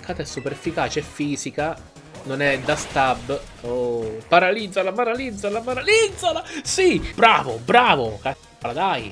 attaccata è super efficace, è fisica, non è da stab. Oh, paralizzala, paralizzala, paralizzala! Sì, bravo, bravo! Cazzo, dai!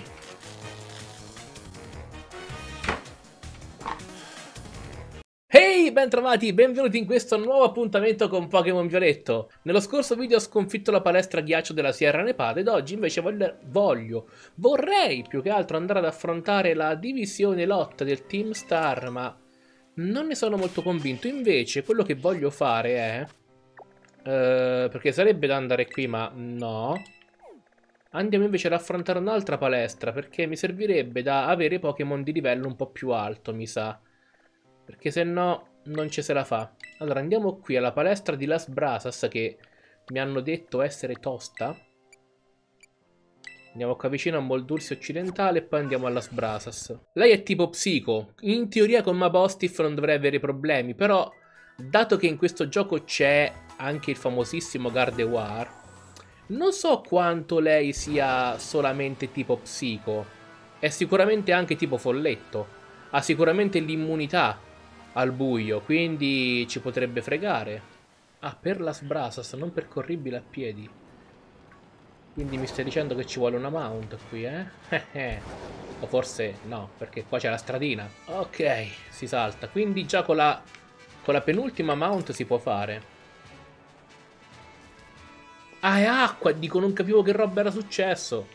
Ehi, bentrovati, benvenuti in questo nuovo appuntamento con Pokémon Violetto. Nello scorso video ho sconfitto la palestra ghiaccio della Sierra Nevada ed oggi invece vorrei più che altro andare ad affrontare la divisione lotta del Team Star, ma non ne sono molto convinto. Invece quello che voglio fare è... perché sarebbe da andare qui, ma no. Andiamo invece ad affrontare un'altra palestra, perché mi servirebbe da avere Pokémon di livello un po' più alto, mi sa. Perché se no non ci se la fa. Allora andiamo qui alla palestra di Las Brasas, che mi hanno detto essere tosta. Andiamo qua vicino a Moldursi occidentale e poi andiamo a Las Brasas. Lei è tipo psico. In teoria con Mabostif non dovrei avere problemi, però dato che in questo gioco c'è anche il famosissimo Gardevoir, non so quanto lei sia solamente tipo psico. È sicuramente anche tipo folletto. Ha sicuramente l'immunità al buio, quindi ci potrebbe fregare. Ah, per Las Brasas, non percorribile a piedi. Quindi mi stai dicendo che ci vuole una mount qui, eh? O forse no, perché qua c'è la stradina. Ok, si salta. Quindi già con la penultima mount si può fare. Ah, è acqua! Dico, non capivo che roba era successo.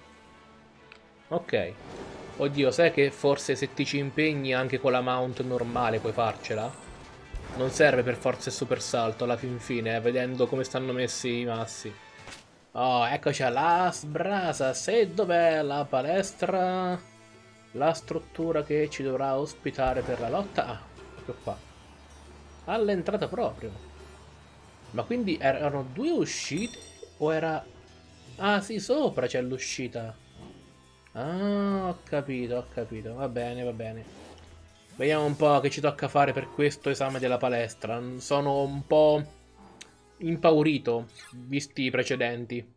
Ok. Oddio, sai che forse se ti ci impegni anche con la mount normale puoi farcela? Non serve per forza il super salto alla fin fine, vedendo come stanno messi i massi. Oh, eccoci a Las Brasas. E dov'è la palestra? La struttura che ci dovrà ospitare per la lotta? Ah, proprio qua. All'entrata proprio. Ma quindi erano due uscite? O era... Ah sì, sopra c'è l'uscita. Ah, ho capito, ho capito. Va bene, va bene. Vediamo un po' che ci tocca fare per questo esame della palestra. Sono un po' impaurito, visti i precedenti.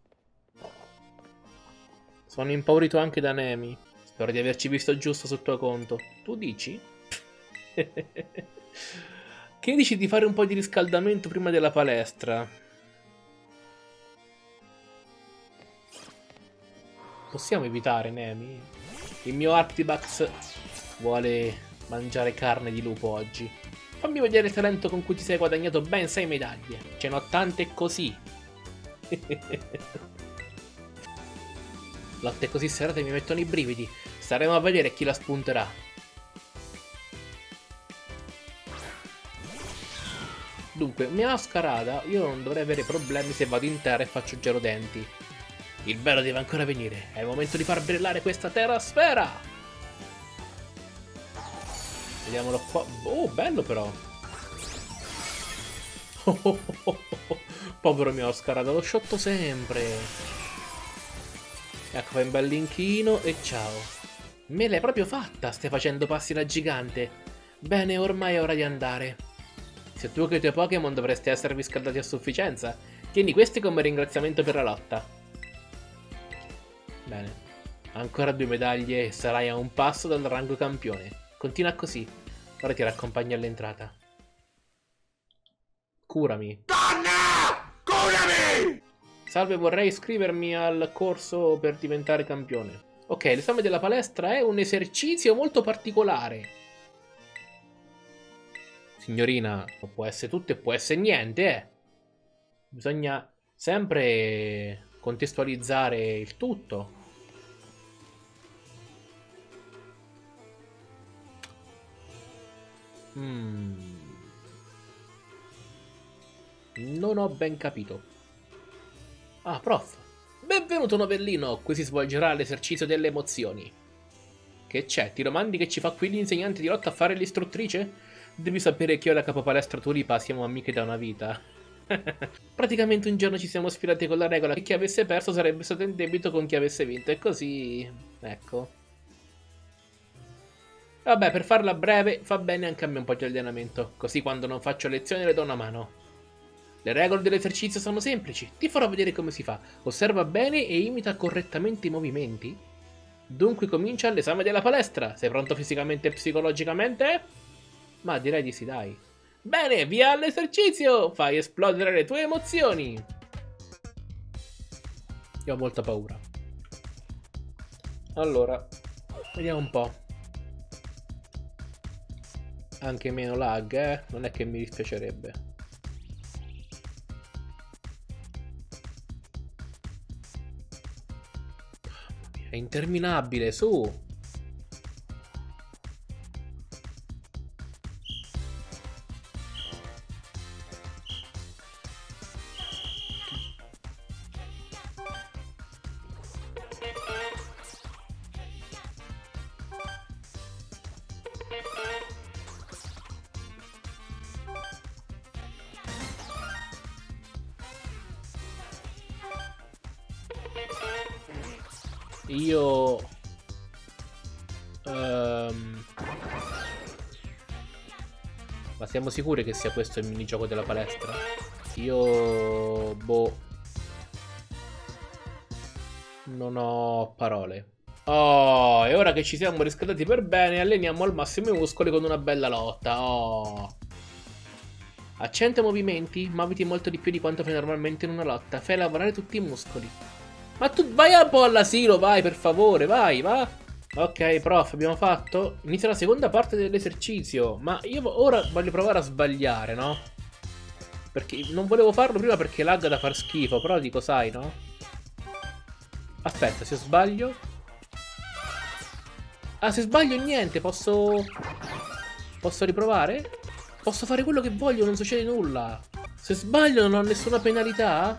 Sono impaurito anche da Nemi. Spero di averci visto giusto sul tuo conto. Tu dici? Che dici di fare un po' di riscaldamento prima della palestra? Possiamo evitare, Nemi? Il mio Arctibax vuole mangiare carne di lupo oggi. Fammi vedere il talento con cui ti sei guadagnato ben 6 medaglie. Ce n'ho tante così. Lotte così serate mi mettono i brividi. Staremo a vedere chi la spunterà. Dunque, mia mascarada, io non dovrei avere problemi se vado in terra e faccio gerodenti. Il bello deve ancora venire. È il momento di far brillare questa terra sfera. Vediamolo qua. Oh, bello però. Povero mio Oscar, lo shotto sempre. Ecco, fai un bel linchino e ciao. Me l'hai proprio fatta, stai facendo passi da gigante. Bene, ormai è ora di andare. Se tu e i tuoi Pokémon dovreste esservi scaldati a sufficienza, tieni questi come ringraziamento per la lotta. Bene. Ancora 2 medaglie e sarai a un passo dal rango campione. Continua così. Ora ti raccompagno all'entrata. Curami. Donna! Curami! Salve, vorrei iscrivermi al corso per diventare campione. Ok, l'esame della palestra è un esercizio molto particolare. Signorina, può essere tutto e può essere niente, eh. Bisogna sempre contestualizzare il tutto. Non ho ben capito. Ah, prof. Benvenuto novellino, qui si svolgerà l'esercizio delle emozioni. Che c'è? Ti domandi che ci fa qui l'insegnante di lotta a fare l'istruttrice? Devi sapere che io e la capopalestra Tulipa siamo amiche da una vita. Praticamente un giorno ci siamo sfilati con la regola che chi avesse perso sarebbe stato in debito con chi avesse vinto e così... ecco. Vabbè, per farla breve, fa bene anche a me un po' di allenamento, così quando non faccio lezioni le do una mano. Le regole dell'esercizio sono semplici, ti farò vedere come si fa. Osserva bene e imita correttamente i movimenti. Dunque comincia l'esame della palestra. Sei pronto fisicamente e psicologicamente? Ma direi di sì, dai. Bene, via all'esercizio! Fai esplodere le tue emozioni! Io ho molta paura. Allora, vediamo un po'. Anche meno lag, non è che mi dispiacerebbe. È interminabile, su! Io... Ma siamo sicuri che sia questo il minigioco della palestra? Io... boh... non ho parole. Oh, e ora che ci siamo riscaldati per bene, alleniamo al massimo i muscoli con una bella lotta. Oh. A 100 movimenti, muoviti molto di più di quanto fai normalmente in una lotta. Fai lavorare tutti i muscoli. Ma tu vai un po' all'asilo, vai, per favore, vai, va. Ok, prof, abbiamo fatto. Inizia la seconda parte dell'esercizio. Ma io ora voglio provare a sbagliare, no? Perché non volevo farlo prima perché lagga da far schifo. Però dico, sai, no? Aspetta, se sbaglio... Ah, se sbaglio niente, posso... Posso riprovare? Posso fare quello che voglio, non succede nulla. Se sbaglio non ho nessuna penalità?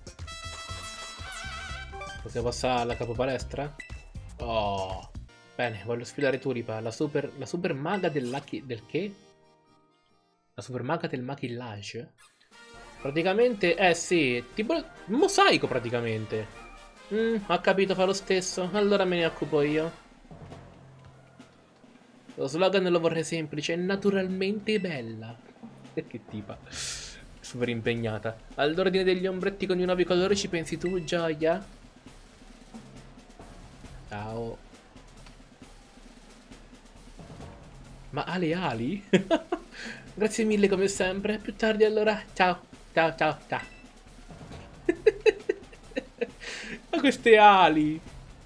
Possiamo passare alla capopalestra? Oh, bene, voglio sfidare Turipa, la super maga del che? La super maga del maquillage? Praticamente, sì, tipo un mosaico praticamente. Ho capito, fa lo stesso, allora me ne occupo io. Lo slogan lo vorrei semplice, naturalmente bella. Che tipa. Super impegnata. All'ordine degli ombretti con i nuovi colori ci pensi tu, gioia? Ciao. Ma ha le ali? Grazie mille come sempre. Più tardi allora. Ciao. Ciao, ciao, ciao. Ma queste ali.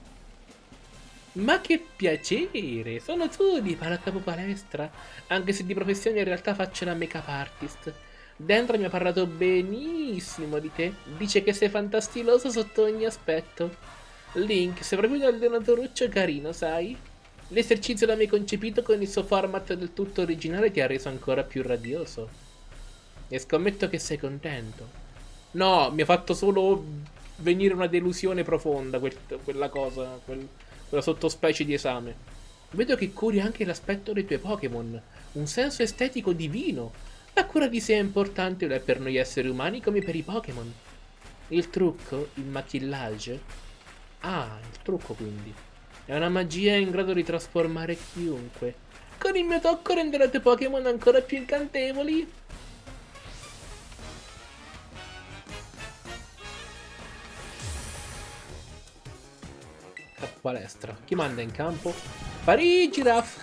Ma che piacere. Sono Tulipa, la capopalestra. Anche se di professione in realtà faccio la make-up artist. Dentro mi ha parlato benissimo di te. Dice che sei fantastiloso sotto ogni aspetto. Link, sei proprio un allenatoruccio carino, sai? L'esercizio da me concepito con il suo format del tutto originale ti ha reso ancora più radioso. E scommetto che sei contento. No, mi ha fatto solo venire una delusione profonda quella cosa, quella sottospecie di esame. Vedo che curi anche l'aspetto dei tuoi Pokémon. Un senso estetico divino. La cura di sé è importante, lo è per noi esseri umani come per i Pokémon. Il trucco, il maquillage... Ah, il trucco quindi. È una magia in grado di trasformare chiunque. Con il mio tocco renderò i tuoi Pokémon ancora più incantevoli. Palestra. Chi manda in campo? Parigiraf!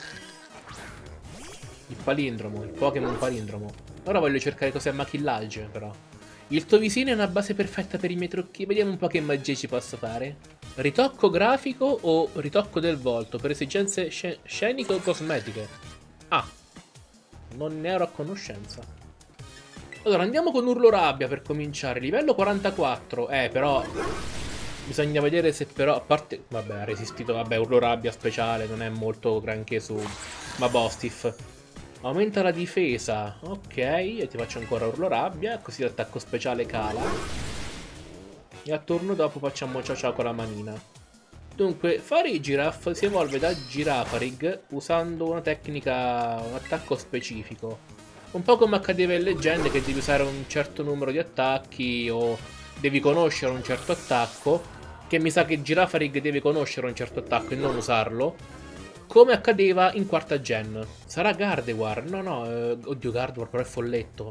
Il palindromo, il Pokémon palindromo. Ora voglio cercare cos'è maquillage, però. Il tuo visino è una base perfetta per i miei trucchi. Vediamo un po' che magie ci posso fare. Ritocco grafico o ritocco del volto per esigenze sceniche o cosmetiche? Ah, non ne ero a conoscenza. Allora, andiamo con Urlo Rabbia per cominciare. Livello 44. Però... bisogna vedere se però, a parte... Vabbè, ha resistito, vabbè, Urlo Rabbia speciale, non è molto granché su Mabostif. Aumenta la difesa, ok, e ti faccio ancora Urlo Rabbia, così l'attacco speciale cala. E a turno dopo facciamo ciao ciao con la manina. Dunque, Farigiraf si evolve da Girafarig usando una tecnica, un attacco specifico. Un po' come accadeva in Leggende, che devi usare un certo numero di attacchi o devi conoscere un certo attacco. Che mi sa che Girafarig deve conoscere un certo attacco e non usarlo. Come accadeva in quarta gen. Sarà Gardevoir? No, no, oddio, Gardevoir però è folletto.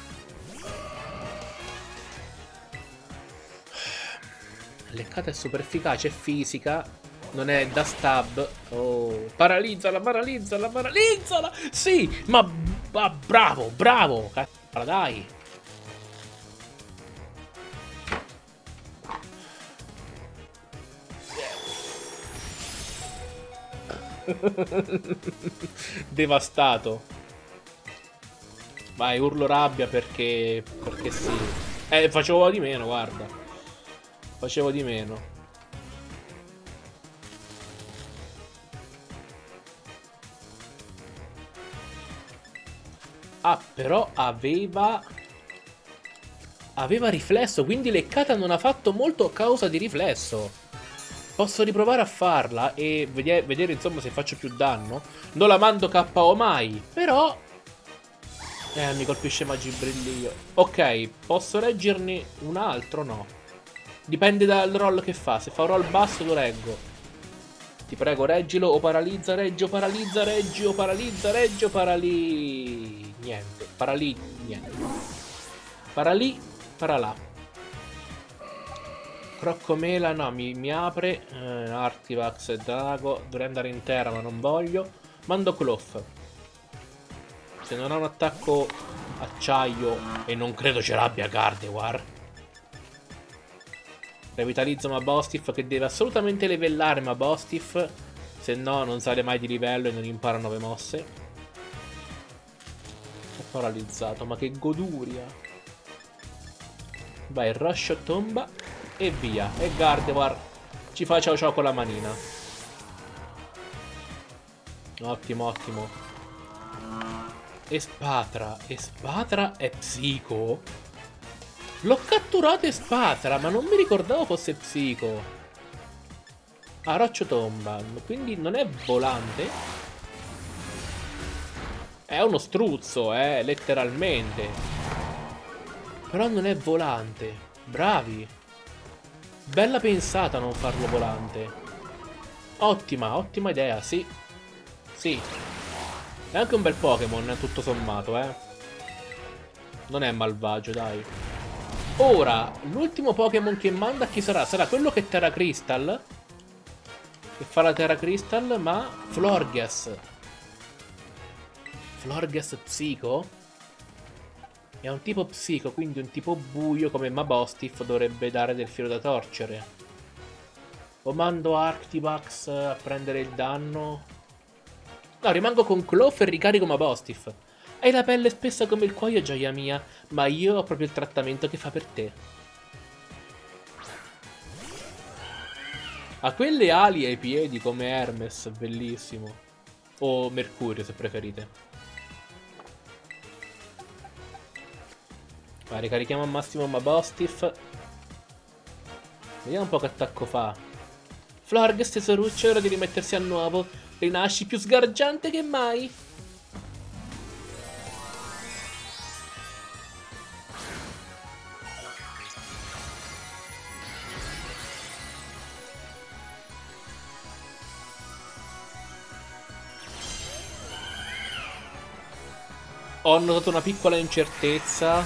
Leccata è super efficace, è fisica. Non è da stab. Oh, paralizzala, paralizzala, paralizzala. Sì, ma Bravo, bravo! Cazzo, dai! Devastato. Vai, urlo rabbia perché sì. Facevo di meno, guarda. Facevo di meno. Ah, però aveva riflesso, quindi leccata non ha fatto molto a causa di riflesso. Posso riprovare a farla e vedere insomma se faccio più danno. Non la mando KO mai, però mi colpisce Magibrillio. Ok, posso reggerne un altro? No. Dipende dal roll che fa. Se fa un roll basso lo reggo. Ti prego, reggilo o paralizza, reggi o paralizza, reggi o paralizza, reggi o niente. Niente. Paralà. Croccomela, no, mi apre. Artivax e Drago. Dovrei andare in terra, ma non voglio. Mando Cloth. Se non ha un attacco acciaio, e non credo ce l'abbia Gardevoir, revitalizzo Mabostiff, che deve assolutamente livellare Mabostiff, se no non sale mai di livello e non impara 9 mosse. È paralizzato, ma che goduria. Vai, Rush tomba e via. E Gardevoir ci fa ciao ciao con la manina. Ottimo, ottimo. Espatra è psico? L'ho catturato Espatra, ma non mi ricordavo fosse psico. Ah, Roccio tomba, quindi non è volante? È uno struzzo, letteralmente. Però non è volante. Bravi. Bella pensata non farlo volante. Ottima idea, sì. Sì. È anche un bel Pokémon, tutto sommato, Non è malvagio, dai. Ora, l'ultimo Pokémon che manda chi sarà? Sarà quello che Terra Crystal? Che fa la Terra Crystal, ma Florges. Florges Psico? È un tipo psico, quindi un tipo buio come Mabostiff dovrebbe dare del filo da torcere. O mando Arctivax a prendere il danno? No, rimango con Cloth e ricarico Mabostiff. Hai la pelle spessa come il cuoio, gioia mia, ma io ho proprio il trattamento che fa per te. Ha quelle ali ai piedi come Hermes, bellissimo. O Mercurio, se preferite. Vai, ricarichiamo al massimo Mabostiff. Vediamo un po' che attacco fa. Florges, tesoruccio, è ora di rimettersi a nuovo. Rinasci più sgargiante che mai. Ho notato una piccola incertezza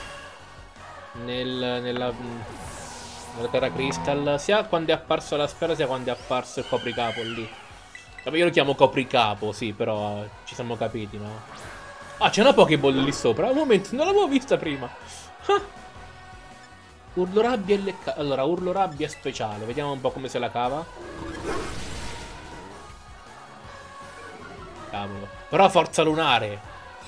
nella Terra Crystal, sia quando è apparso la sfera sia quando è apparso il copricapo lì. Vabbè, io lo chiamo copricapo, sì, però ci siamo capiti, no? Ah, c'è una Pokéball lì sopra. Un momento, non l'avevo vista prima. Ah. Urlo rabbia e allora, urlo rabbia speciale. Vediamo un po' come se la cava. Cavolo. Però forza lunare.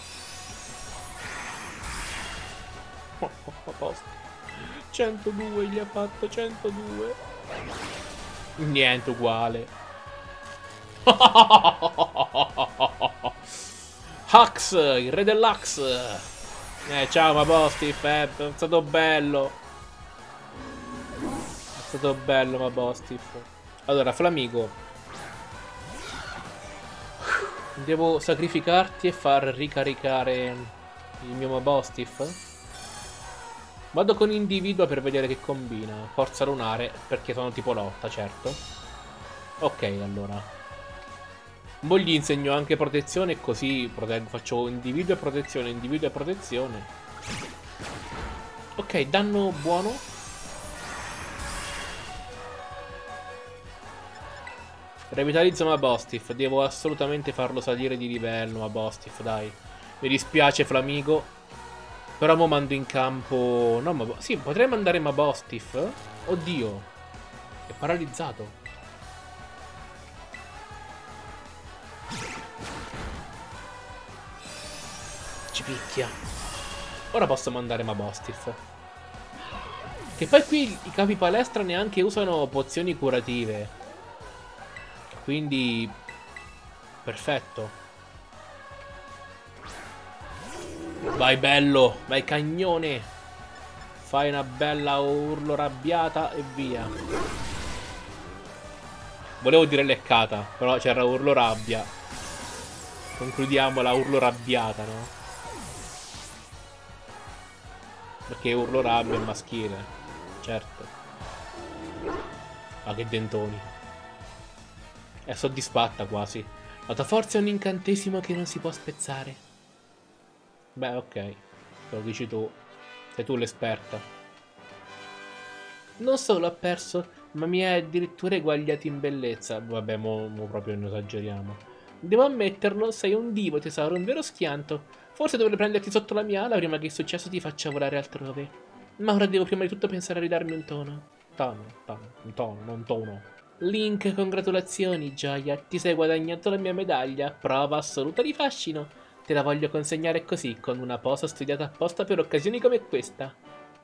A posto. 102 gli ha fatto, 102. Niente, uguale. Hux, il re dell'Hux. Ciao Mabostiff, è stato bello. È stato bello Mabostiff. Allora, Flamigo, devo sacrificarti e far ricaricare il mio Mabostiff. Vado con individua per vedere che combina. Forza lunare, perché sono tipo lotta, certo. Ok, allora. Mo gli insegno anche protezione, così proteggo, faccio individuo e protezione, individuo e protezione. Ok, danno buono. Revitalizzo Mabostiff, devo assolutamente farlo salire di livello Mabostiff, dai. Mi dispiace, Flamigo. Però mo mando in campo... No, ma... Sì, potrei mandare Mabostif. Oddio. È paralizzato. Ci picchia. Ora posso mandare Mabostif. Che poi qui i capi palestra neanche usano pozioni curative. Quindi... perfetto. Vai bello, vai cagnone. Fai una bella urlo rabbiata e via. Volevo dire leccata, però c'era urlo rabbia. Concludiamo la urlo rabbiata, no? Perché urlo rabbia è maschile. Certo. Ma che dentoni. È soddisfatta quasi. La tua forza è un incantesimo che non si può spezzare. Beh, ok. Te lo dici tu. Sei tu l'esperta. Non solo ha perso, ma mi ha addirittura eguagliato in bellezza. Vabbè, mo proprio non esageriamo. Devo ammetterlo, sei un divo, tesoro, un vero schianto. Forse dovrei prenderti sotto la mia ala prima che il successo ti faccia volare altrove. Ma ora devo prima di tutto pensare a ridarmi un tono. Un tono, non tono. Link, congratulazioni, gioia. Ti sei guadagnato la mia medaglia. Prova assoluta di fascino. Te la voglio consegnare così, con una posa studiata apposta per occasioni come questa.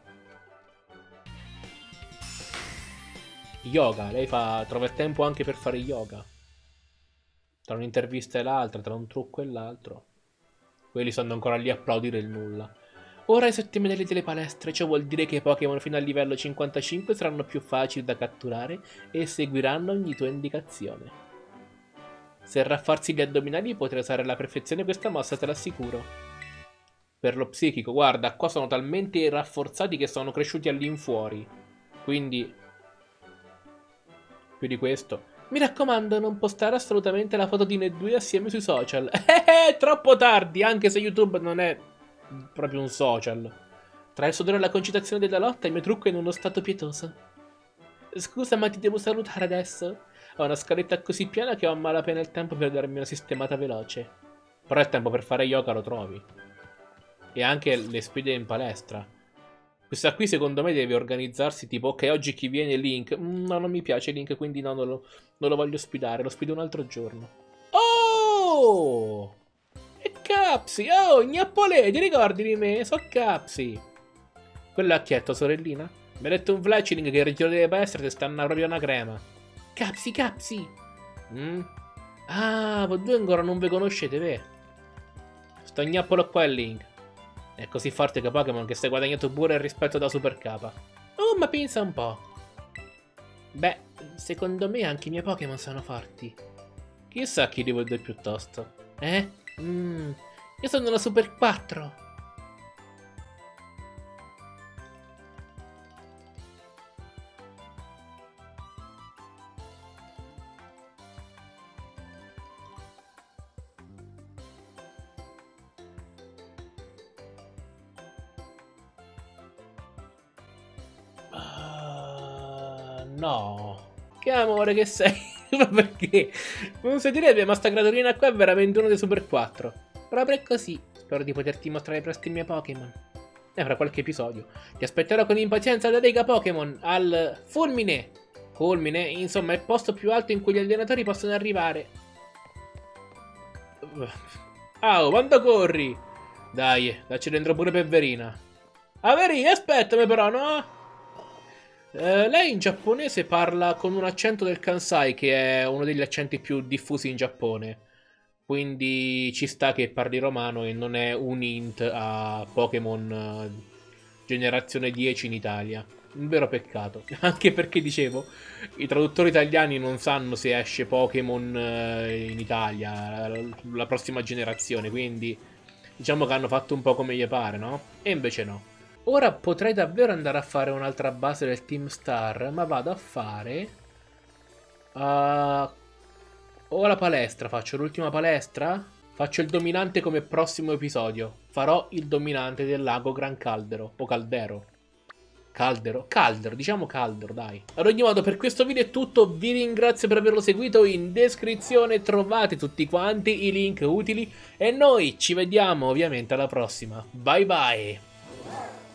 Yoga, lei trova il tempo anche per fare yoga. Tra un'intervista e l'altra, tra un trucco e l'altro. Quelli stanno ancora lì a applaudire il nulla. Ora hai 7 medaglie delle palestre, ciò vuol dire che i Pokémon fino al livello 55 saranno più facili da catturare e seguiranno ogni tua indicazione. Se rafforzi gli addominali potrai usare alla perfezione questa mossa, te l'assicuro. Per lo psichico, guarda, qua sono talmente rafforzati che sono cresciuti all'infuori. Quindi... più di questo. Mi raccomando, non postare assolutamente la foto di noi due assieme sui social. Troppo tardi, anche se YouTube non è proprio un social. Tra il sudore e la concitazione della lotta, il mio trucco è in uno stato pietoso. Scusa, ma ti devo salutare adesso? Ho una scaletta così piena che ho a malapena il tempo per darmi una sistemata veloce. Però il tempo per fare yoga lo trovi. E anche le sfide in palestra. Questa qui secondo me deve organizzarsi tipo, ok, oggi chi viene Link? No, non mi piace Link, quindi no, non lo voglio sfidare, lo sfido un altro giorno. Oh! E Capsi! Oh, Gnappolè, ti ricordi di me? So Capsi! Quello è Acchietto, sorellina? Mi ha detto un Fletchling che il ritiro delle palestre ti stanno proprio una crema. Capsi, Capsi! Ah, voi due ancora non vi conoscete, ve? Sto Gnappolo qua è Link. È così forte che Pokémon che stai guadagnato pure il rispetto da Super K. Oh, ma pensa un po'. Beh, secondo me anche i miei Pokémon sono forti. Chissà chi di voi due piuttosto. Io sono una Super 4. No. Che amore che sei. Ma perché? Non si direbbe, ma sta creaturina qua è veramente uno dei Super 4. Proprio così. Spero di poterti mostrare presto i miei Pokémon. E fra qualche episodio. Ti aspetterò con impazienza da Lega Pokémon al Fulmine. Fulmine, insomma, è il posto più alto in cui gli allenatori possono arrivare. Oh, quando corri? Dai, dacci dentro pure Peverina. Averia, aspettami però, no? Lei in giapponese parla con un accento del Kansai, che è uno degli accenti più diffusi in Giappone. Quindi ci sta che parli romano e non è un hint a Pokémon generazione 10 in Italia. Un vero peccato. Anche perché, dicevo, i traduttori italiani non sanno se esce Pokémon in Italia, la prossima generazione. Quindi diciamo che hanno fatto un po' come gli pare, no? E invece no. Ora potrei davvero andare a fare un'altra base del Team Star, ma vado a fare... o la palestra, faccio l'ultima palestra? Faccio il dominante come prossimo episodio. Farò il dominante del lago Gran Caldero, o Caldero. Caldero? Caldero, diciamo Caldero, dai. Ad ogni modo, per questo video è tutto. Vi ringrazio per averlo seguito. In descrizione trovate tutti quanti i link utili. E noi ci vediamo ovviamente alla prossima. Bye bye.